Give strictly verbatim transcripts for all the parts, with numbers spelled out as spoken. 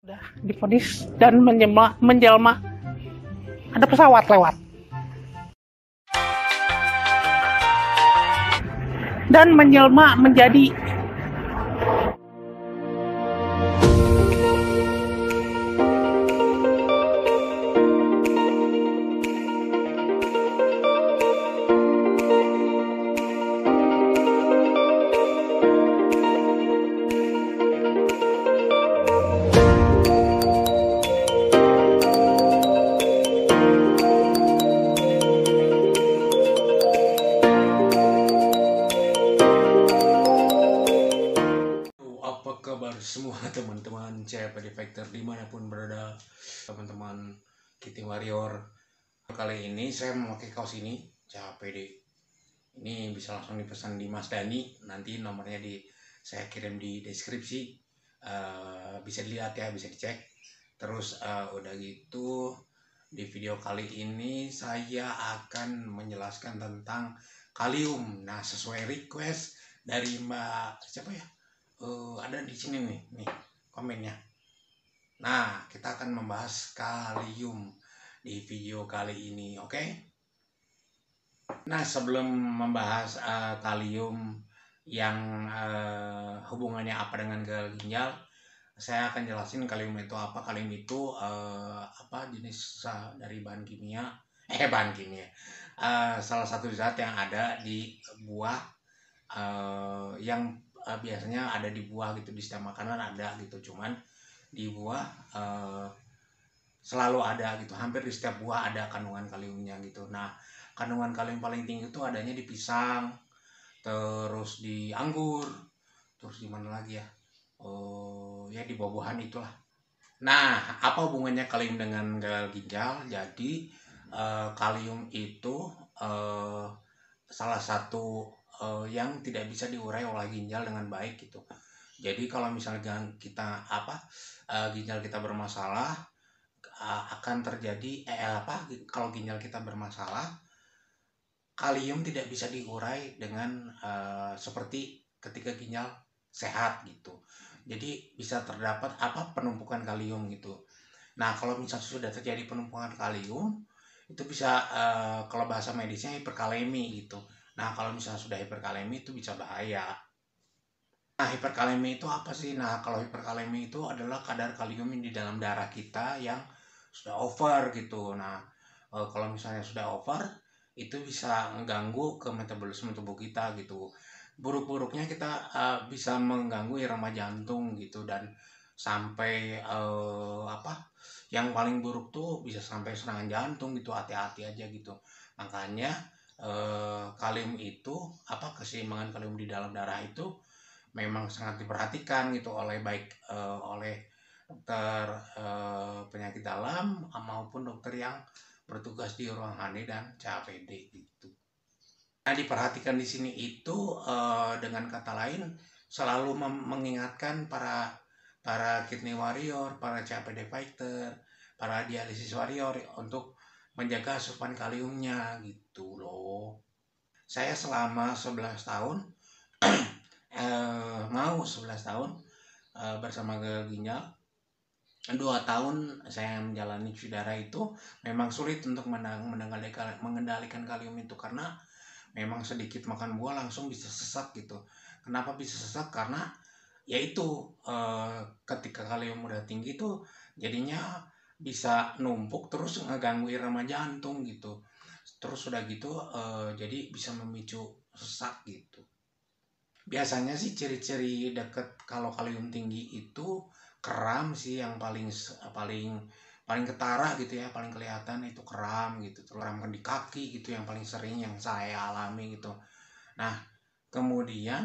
Udah divonis dan menjelma, menjelma ada pesawat lewat dan menjelma menjadi apa kabar semua teman-teman C P D Factor dimanapun berada, teman-teman Kitty Warrior. Kali ini saya memakai kaos ini C P D. Ini bisa langsung dipesan di Mas Dani, nanti nomornya di saya kirim di deskripsi. Uh, bisa dilihat ya, bisa dicek. Terus uh, udah gitu di video kali ini saya akan menjelaskan tentang kalium. Nah, sesuai request dari Mbak siapa ya? Uh, ada di sini nih, nih komennya. Nah, kita akan membahas kalium di video kali ini, oke? Okay? Nah, sebelum membahas uh, kalium yang uh, hubungannya apa dengan gagal ginjal, saya akan jelasin kalium itu apa. Kalium itu uh, apa jenis uh, dari bahan kimia, eh bahan kimia, uh, salah satu zat yang ada di buah uh, yang uh, biasanya ada di buah gitu, di setiap makanan ada gitu, cuman di buah uh, selalu ada gitu, hampir di setiap buah ada kandungan kaliumnya gitu. Nah, kandungan kalium paling tinggi itu adanya di pisang, terus di anggur, terus di mana lagi ya, oh ya di buah-buahan itulah. Nah, apa hubungannya kalium dengan gagal ginjal? Jadi uh, kalium itu uh, salah satu uh, yang tidak bisa diurai oleh ginjal dengan baik gitu. Jadi kalau misalnya kita apa uh, ginjal kita bermasalah, uh, akan terjadi eh apa kalau ginjal kita bermasalah, kalium tidak bisa diurai dengan uh, seperti ketika ginjal sehat gitu. Jadi bisa terdapat apa penumpukan kalium gitu. Nah, kalau misalnya sudah terjadi penumpukan kalium, itu bisa uh, kalau bahasa medisnya hiperkalemi gitu. Nah, kalau misalnya sudah hiperkalemi itu bisa bahaya. Nah, hiperkalemi itu apa sih? Nah, kalau hiperkalemi itu adalah kadar kalium di dalam darah kita yang sudah over gitu. Nah, uh, kalau misalnya sudah over, itu bisa mengganggu ke metabolisme tubuh kita gitu. Buruk-buruknya kita uh, bisa mengganggu irama jantung gitu, dan sampai uh, apa yang paling buruk tuh bisa sampai serangan jantung gitu. Hati-hati aja gitu. Makanya uh, kalium itu apa keseimbangan kalium di dalam darah itu memang sangat diperhatikan gitu oleh baik uh, oleh dokter uh, penyakit dalam maupun dokter yang bertugas di ruang H D dan C A P D gitu. Nah, diperhatikan di sini itu uh, dengan kata lain selalu mengingatkan para para kidney warrior, para C A P D fighter, para dialisis warrior untuk menjaga asupan kaliumnya gitu loh. Saya selama sebelas tahun eh, mau sebelas tahun eh, bersama gagal ginjal. Dua tahun saya menjalani cuci darah itu memang sulit untuk mengendalikan, mengendalikan kalium itu, karena memang sedikit makan buah langsung bisa sesak gitu. Kenapa bisa sesak? Karena yaitu eh, ketika kalium udah tinggi tuh jadinya bisa numpuk terus ngeganggu irama jantung gitu. Terus udah gitu eh, jadi bisa memicu sesak gitu. Biasanya sih ciri-ciri deket kalau kalium tinggi itu kram sih yang paling paling paling ketara gitu ya, paling kelihatan itu kram gitu. Terus kram di kaki gitu yang paling sering yang saya alami gitu. Nah, kemudian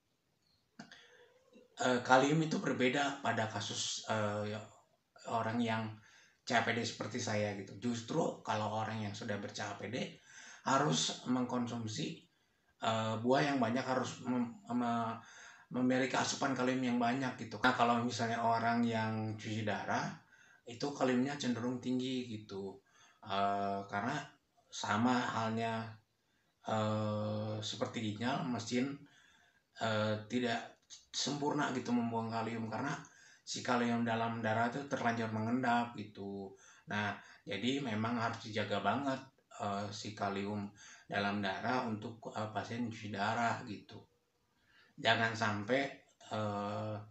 eh, kalium itu berbeda pada kasus eh, orang yang C A P D seperti saya gitu. Justru kalau orang yang sudah ber-C A P D harus mengkonsumsi uh, buah yang banyak, harus mem mem memiliki asupan kalium yang banyak gitu. Nah, kalau misalnya orang yang cuci darah itu kaliumnya cenderung tinggi gitu, uh, karena sama halnya uh, seperti ginjal, mesin uh, tidak sempurna gitu membuang kalium, karena si kalium dalam darah itu terlanjur mengendap gitu. Nah, jadi memang harus dijaga banget uh, si kalium dalam darah untuk uh, pasien cuci darah gitu. Jangan sampai uh,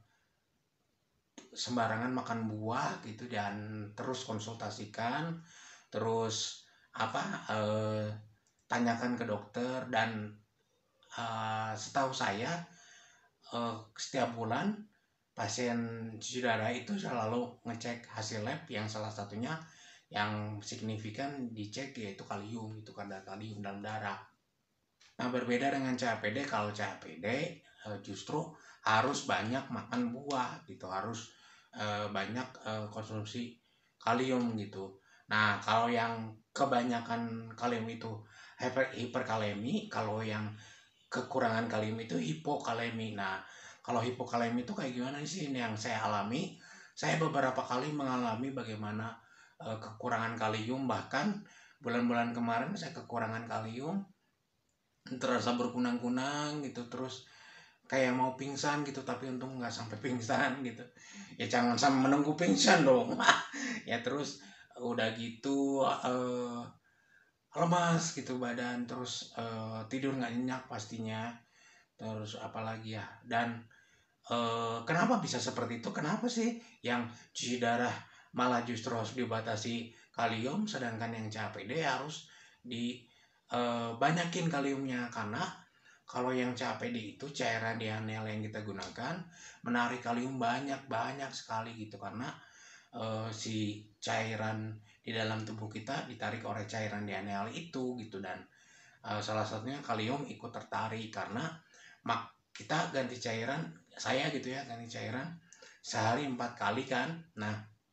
sembarangan makan buah gitu, dan terus konsultasikan, terus apa uh, tanyakan ke dokter. Dan uh, setahu saya uh, setiap bulan pasien cuci darah itu selalu ngecek hasil lab, yang salah satunya yang signifikan dicek yaitu kalium, itu kadar kalium dalam darah. Nah, berbeda dengan C A P D, kalau C A P D uh, justru harus banyak makan buah gitu, harus uh, banyak uh, konsumsi kalium gitu. Nah, kalau yang kebanyakan kalium itu hiper, hiperkalemi, kalau yang kekurangan kalium itu hipokalemi. Nah, kalau hipokalemi itu kayak gimana sih? Ini yang saya alami. Saya beberapa kali mengalami bagaimana uh, kekurangan kalium, bahkan bulan-bulan kemarin saya kekurangan kalium, terasa berkunang-kunang gitu, terus kayak mau pingsan gitu, tapi untung nggak sampai pingsan gitu. Ya jangan sampai menunggu pingsan dong. Ya terus udah gitu uh, lemas gitu badan, terus uh, tidur nggak nyenyak pastinya, terus apalagi ya. Dan uh, kenapa bisa seperti itu? Kenapa sih yang cuci darah malah justru harus dibatasi kalium, sedangkan yang C A P D harus dibanyakin uh, kaliumnya? Karena kalau yang C A P D itu cairan dianel yang kita gunakan menarik kalium banyak-banyak sekali gitu, karena uh, si cairan di dalam tubuh kita ditarik oleh cairan dianel itu gitu. Dan uh, salah satunya kalium ikut tertarik, karena mak kita ganti cairan, saya gitu ya, ganti cairan sehari empat kali kan. Nah,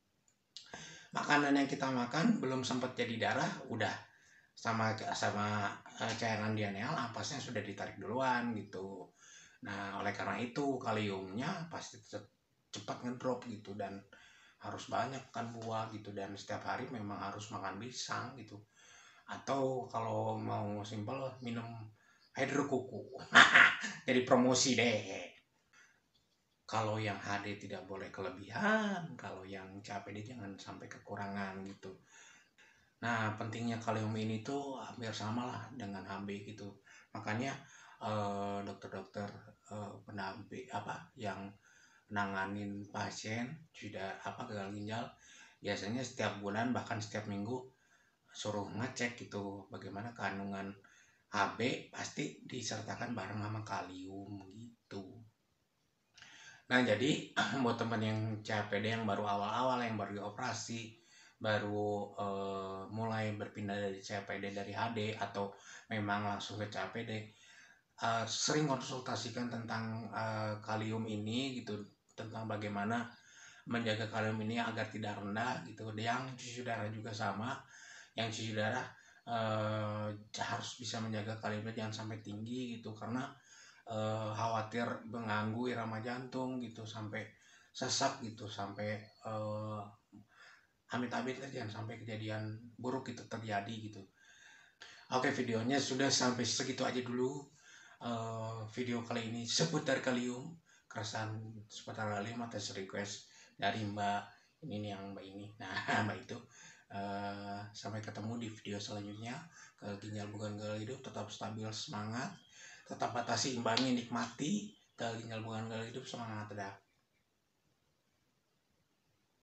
makanan yang kita makan belum sempat jadi darah, udah sama sama uh, cairan dianeal ampasnya sudah ditarik duluan gitu. Nah, oleh karena itu kaliumnya pasti cepat ngedrop gitu, dan harus banyak kan buah gitu, dan setiap hari memang harus makan pisang gitu, atau kalau mau simpel minum hydro kuku. Jadi promosi deh. Kalau yang H D tidak boleh kelebihan, kalau yang C A P D jangan sampai kekurangan gitu. Nah, pentingnya kalium ini tuh hampir sama lah dengan H B gitu. Makanya eh, dokter-dokter eh, pendamping apa yang nanganin pasien sudah apa gagal ginjal, biasanya setiap bulan bahkan setiap minggu suruh ngecek gitu bagaimana kandungan H B, pasti disertakan bareng sama kalium gitu. Nah, jadi buat teman yang C A P D yang baru awal-awal, yang baru dioperasi, baru uh, mulai berpindah dari C A P D dari H D, atau memang langsung ke C A P D, uh, sering konsultasikan tentang uh, kalium ini gitu, tentang bagaimana menjaga kalium ini agar tidak rendah gitu. Yang cuci darah juga sama, yang cuci darah uh, harus bisa menjaga kaliumnya jangan sampai tinggi gitu, karena uh, khawatir mengganggu irama jantung gitu, sampai sesak gitu, sampai uh, amit-amit lah jangan sampai kejadian buruk itu terjadi gitu. Oke, videonya sudah sampai segitu aja dulu. Uh, video kali ini seputar kalium, keresahan seputar kalium atas request dari Mbak ini nih, yang Mbak ini. Nah, Mbak itu uh, sampai ketemu di video selanjutnya. Ke ginjal bukan gagal hidup, tetap stabil, semangat, tetap batasi, imbangi, nikmati. Ke ginjal bukan gagal hidup, semangat, dah.